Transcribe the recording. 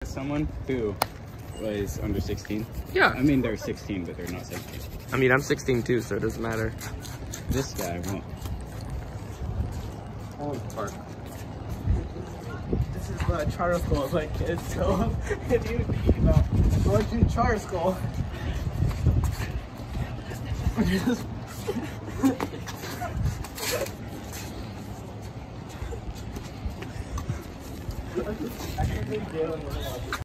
someone who was under 16? Yeah. I mean, they're 16, but they're not 16. I mean, I'm 16 too, so it doesn't matter. This guy won't. Park. This is what charter school is like, kids. So if you think about going to charter school, I can be dealing with